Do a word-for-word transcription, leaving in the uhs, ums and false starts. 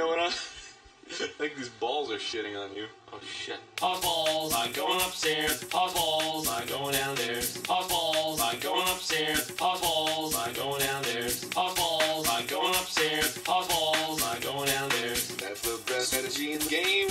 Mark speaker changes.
Speaker 1: know what? I'm... I think these balls are shitting on you. Oh shit.
Speaker 2: Pause balls, I'm going upstairs. Pause balls, I'm going downstairs. Pause balls, I'm going upstairs. Pause balls, I'm going downstairs. Pause balls, I'm going upstairs. Pause balls, I'm going downstairs.
Speaker 1: That's the best strategy in the game.